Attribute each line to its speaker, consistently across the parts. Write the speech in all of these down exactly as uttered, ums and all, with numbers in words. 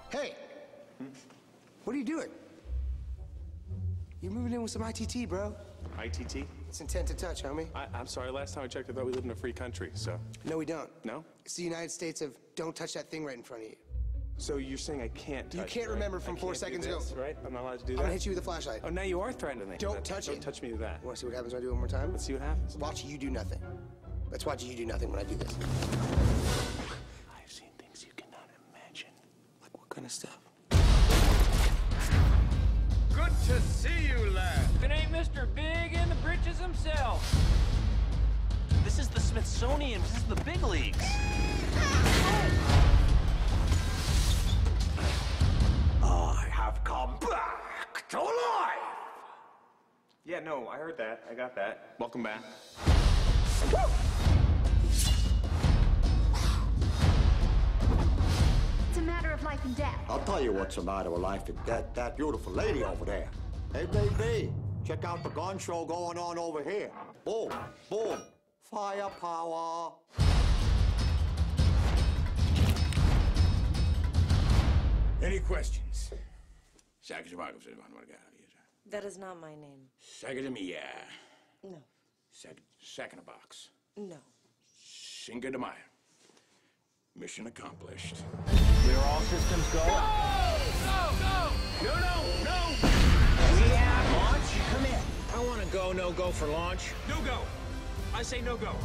Speaker 1: Hey! Hmm? What are you doing? You're moving in with some I T T, bro.
Speaker 2: I T T?
Speaker 1: It's intent to touch, homie.
Speaker 2: I, I'm sorry, last time I checked, I thought we lived in a free country, so...
Speaker 1: No, we don't.
Speaker 2: No?
Speaker 1: It's the United States of don't touch that thing right in front of you.
Speaker 2: So you're saying I can't touch
Speaker 1: You can't
Speaker 2: it,
Speaker 1: remember
Speaker 2: right?
Speaker 1: from
Speaker 2: I
Speaker 1: four
Speaker 2: can't
Speaker 1: seconds
Speaker 2: do this,
Speaker 1: ago.
Speaker 2: right? I'm not allowed to do that?
Speaker 1: I'm gonna hit you with a flashlight.
Speaker 2: Oh, now you are threatening me.
Speaker 1: Don't touch
Speaker 2: Don't
Speaker 1: it.
Speaker 2: touch me with that.
Speaker 1: Wanna see what happens when I do it one more time?
Speaker 2: Let's see what happens.
Speaker 1: Watch you do nothing. Let's watch you do nothing when I do this.
Speaker 2: I've seen things you cannot imagine. Like what kind of stuff?
Speaker 3: Good to see you, lad.
Speaker 4: It ain't Mister Big in the britches himself.
Speaker 5: This is the Smithsonian. This is the big leagues.
Speaker 3: I have come back to life.
Speaker 2: Yeah, no, I heard that. I got that. Welcome back.
Speaker 6: It's a matter of life and death.
Speaker 7: I'll tell you what's the matter with life and death. That beautiful lady over there. Hey, baby, check out the gun show going on over here. Boom, boom, firepower.
Speaker 3: Any questions?
Speaker 8: That is not my name.
Speaker 3: No.
Speaker 8: No.
Speaker 3: Second box.
Speaker 8: No.
Speaker 3: Cinco de Mayo. Mission accomplished.
Speaker 5: Clear all systems go.
Speaker 4: Go! Go! Go!
Speaker 5: No, no, no! We have launch. Come in.
Speaker 4: I want to go, no go for launch. No go. I say no go.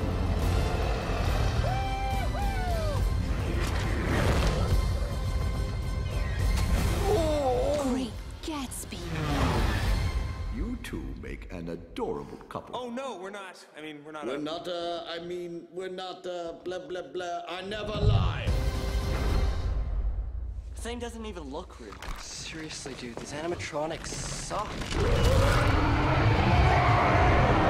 Speaker 6: Great Gatsby.
Speaker 7: You two make an adorable couple.
Speaker 2: Oh, no, we're not. I mean, we're not
Speaker 7: We're
Speaker 2: a...
Speaker 7: not, uh, I mean, we're not, uh, blah, blah, blah. I never lie.
Speaker 5: The thing doesn't even look real. Seriously, dude, these animatronics suck.